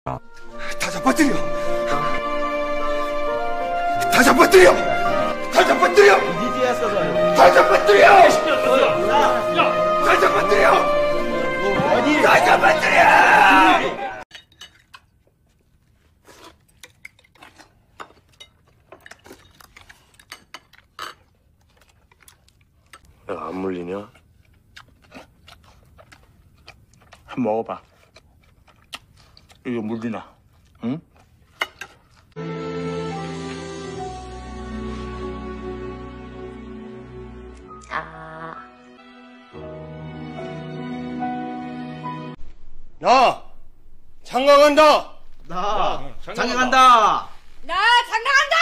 다 잡아뜨려! 다 잡아뜨려! 다 잡아뜨려! 다 잡아뜨려! 다 잡아뜨려! 다 잡아뜨려! 야, 안 물리냐? 한번 먹어봐. 이거 물리나? 응? 나 장가 간다. 나 장가 간다. 나 장가 간다.